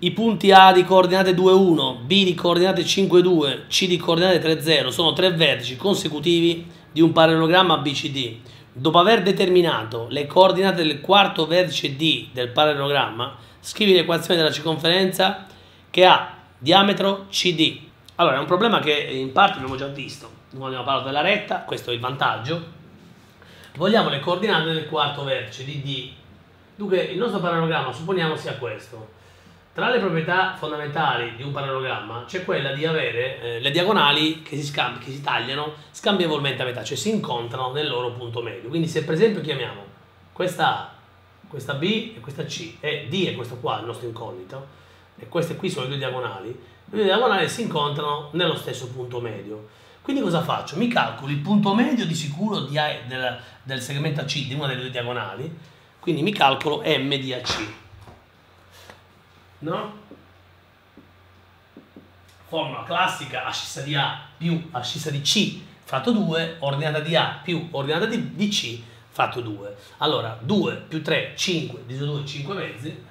I punti A di coordinate 2, 1, B di coordinate 5, 2, C di coordinate 3, 0 sono tre vertici consecutivi di un parallelogramma ABCD. Dopo aver determinato le coordinate del quarto vertice D del parallelogramma, scrivi l'equazione della circonferenza che ha diametro CD. Allora, è un problema che in parte abbiamo già visto quando abbiamo parlato della retta, questo è il vantaggio. Vogliamo le coordinate del quarto vertice di D. Dunque, il nostro parallelogramma supponiamo sia questo. Tra le proprietà fondamentali di un parallelogramma c'è quella di avere le diagonali che si tagliano scambievolmente a metà, cioè si incontrano nel loro punto medio. Quindi se per esempio chiamiamo questa A, questa B e questa C, e D è questo qua, il nostro incognito, e queste qui sono le due diagonali si incontrano nello stesso punto medio. Quindi cosa faccio? Mi calcolo il punto medio di sicuro del segmento AC di una delle due diagonali, quindi mi calcolo M di AC. No? Formula classica ascissa di A più ascissa di C fratto 2, ordinata di A più ordinata di C fratto 2. Allora, 2 più 3, 5, diviso 2, 5 mezzi,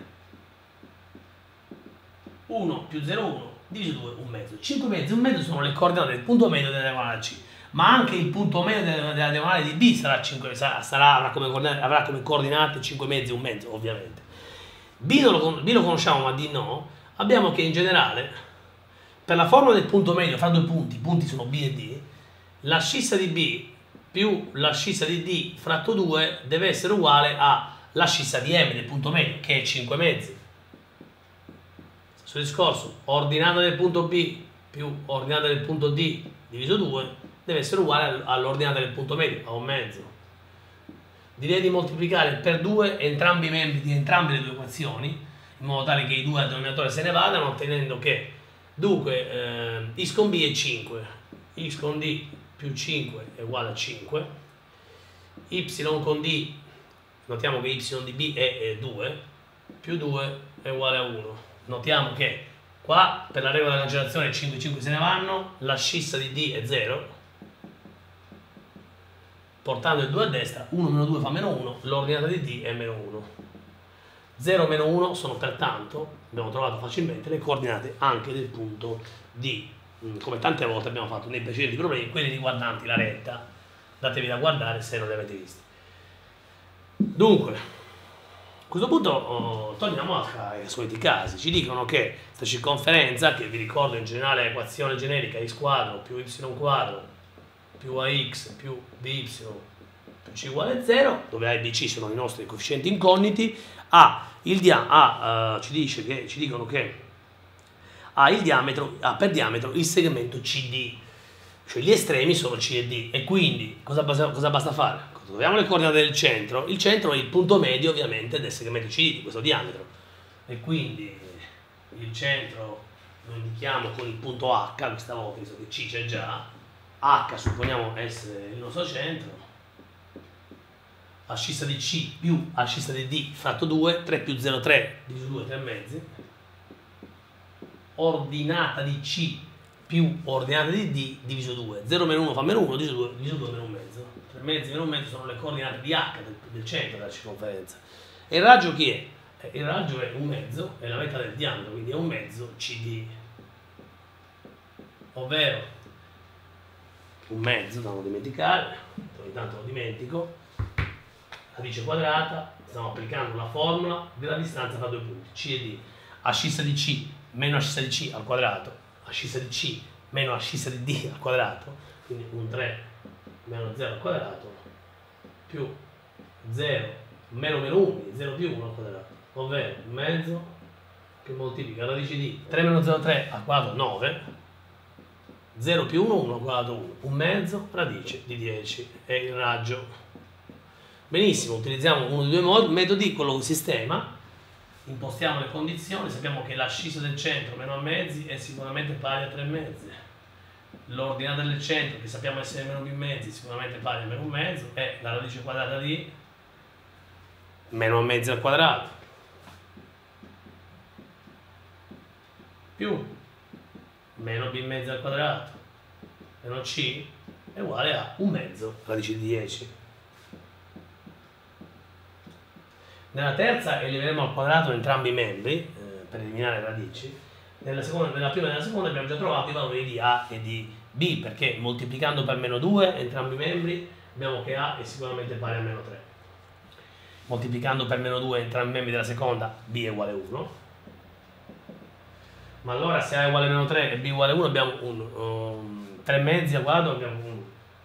1 più 0, 1, diviso 2, 1 mezzo. 5 mezzi e 1 mezzo sono le coordinate del punto medio della diagonale C, ma anche il punto medio della diagonale di B avrà come coordinate 5 mezzi e 1 mezzo, ovviamente. B lo conosciamo, ma D no. Abbiamo che in generale, per la formula del punto medio fra due punti, i punti sono B e D, l'ascissa di B più l'ascissa di D fratto 2 deve essere uguale all'ascissa di M del punto medio, che è 5 mezzi. Stesso discorso, ordinata del punto B più ordinata del punto D diviso 2 deve essere uguale all'ordinata del punto medio, a 1 mezzo. Direi di moltiplicare per 2 entrambi i membri di entrambe le due equazioni, in modo tale che i due al denominatore se ne vadano, ottenendo che, dunque, x con b è 5, x con d più 5 è uguale a 5, y con d, notiamo che y di b è 2, più 2 è uguale a 1. Notiamo che qua, per la regola della cancellazione, 5 e 5 se ne vanno, l'ascissa di d è 0, portando il 2 a destra, 1 meno 2 fa meno 1, l'ordinata di D è meno 1. 0 meno 1 sono pertanto, abbiamo trovato facilmente, le coordinate anche del punto D, come tante volte abbiamo fatto nei precedenti problemi, quelli riguardanti la retta. Datevi da guardare se non li avete visti. Dunque, a questo punto torniamo ai soliti casi. Ci dicono che questa circonferenza, che vi ricordo in generale l'equazione generica x quadro più y quadro più ax più by più c uguale a 0, dove a e bc sono i nostri coefficienti incogniti, ci dicono che ha per diametro il segmento CD, cioè gli estremi sono C e D, e quindi cosa basta fare? Troviamo le coordinate del centro, il centro è il punto medio ovviamente del segmento CD di questo diametro, e quindi il centro lo indichiamo con il punto H, questa volta visto che C c'è già, H supponiamo essere il nostro centro, ascissa di C più ascissa di D fratto 2, 3 più 0, 3, diviso 2, 3 mezzi, ordinata di C più ordinata di D diviso 2, 0 meno 1 fa meno 1, diviso 2 meno 1 mezzo, 3 mezzi meno 1 mezzo sono le coordinate di H del centro della circonferenza. E il raggio chi è? Il raggio è 1 mezzo, è la metà del diametro, quindi è 1 mezzo CD, ovvero 1 mezzo, da non dimenticare, ogni tanto lo dimentico, radice quadrata, stiamo applicando la formula della distanza tra due punti, C e D, ascissa di C meno ascissa di C al quadrato, ascissa di C meno ascissa di D al quadrato, quindi un 3 meno 0 al quadrato, più 0 meno 1, 0 più 1 al quadrato, ovvero 1 mezzo che moltiplica radice di 3 meno 0, 3 al quadrato 9, 0 più 1, 1 al quadrato 1, 1 mezzo radice di 10 è il raggio. Benissimo, utilizziamo uno dei due metodi, quello con sistema, impostiamo le condizioni, sappiamo che l'ascissa del centro meno a mezzi è sicuramente pari a 3 mezzi, l'ordinata del centro, che sappiamo essere meno b mezzi, sicuramente pari a meno 1 mezzo, è la radice quadrata di meno a mezzi al quadrato, più meno b mezzi al quadrato meno c è uguale a 1 mezzo radice di 10. Nella terza eleveremo al quadrato entrambi i membri, per eliminare le radici. Nella prima e nella seconda abbiamo già trovato i valori di A e di B, perché moltiplicando per meno 2 entrambi i membri abbiamo che A è sicuramente pari a meno 3. Moltiplicando per meno 2 entrambi i membri della seconda, B è uguale a 1. Ma allora se A è uguale a meno 3 e B è uguale a 1 abbiamo un 3 mezzi al quadrato, abbiamo un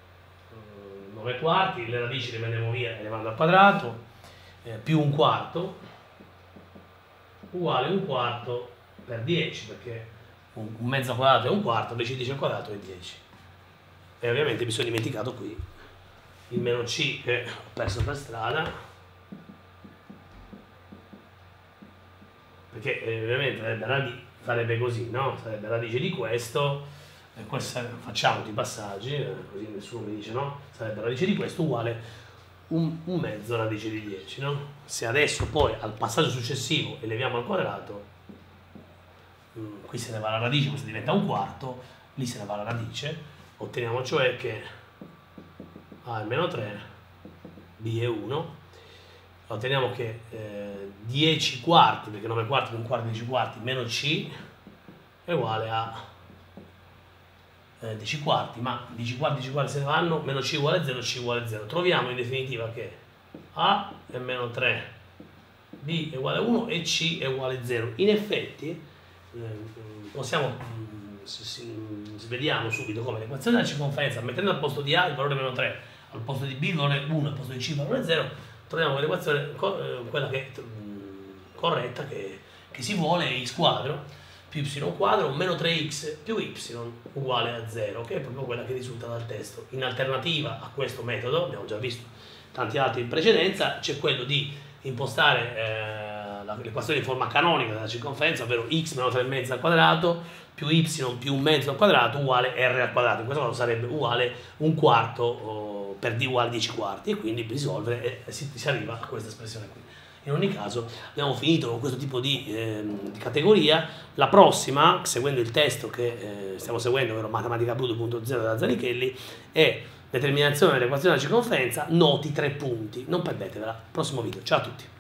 9 quarti, le radici le prendiamo via elevando al quadrato, più un quarto uguale un quarto per 10, perché un mezzo quadrato è un quarto, invece 10 al quadrato è 10. E ovviamente mi sono dimenticato qui il meno c che ho perso per strada, perché ovviamente sarebbe così, no? Sarebbe radice di questo, e questo facciamo i passaggi, così nessuno mi dice no, sarebbe radice di questo uguale un mezzo radice di 10, no? Se adesso poi al passaggio successivo eleviamo al quadrato, qui se ne va la radice, questo diventa un quarto, lì se ne va la radice, otteniamo cioè che A è meno 3, B è 1, otteniamo che 10 quarti, perché 9 quarti più un quarto 10 quarti, meno C è uguale a 10 quarti, ma 10 quarti se ne vanno, meno C uguale 0, C uguale 0. Troviamo in definitiva che A è meno 3, B è uguale a 1 e C è uguale a 0. In effetti, possiamo, vediamo subito come l'equazione della circonferenza, mettendo al posto di A il valore meno 3, al posto di B il valore 1, al posto di C il valore 0, troviamo che l'equazione, quella che è corretta, che si vuole, è x quadro più y quadro meno 3x più y uguale a 0, che è proprio quella che risulta dal testo. In alternativa a questo metodo, abbiamo già visto tanti altri in precedenza, c'è quello di impostare l'equazione in forma canonica della circonferenza, ovvero x meno 3,5 al quadrato più y più un mezzo al quadrato uguale r al quadrato. In questo caso sarebbe uguale un quarto per d uguale 10 quarti, e quindi per risolvere si arriva a questa espressione qui. In ogni caso abbiamo finito con questo tipo di categoria. La prossima, seguendo il testo che stiamo seguendo, ovvero Matematica Blu 2.0 della Zanichelli, è determinazione dell'equazione della circonferenza, noti 3 punti. Non perdetevela, prossimo video. Ciao a tutti.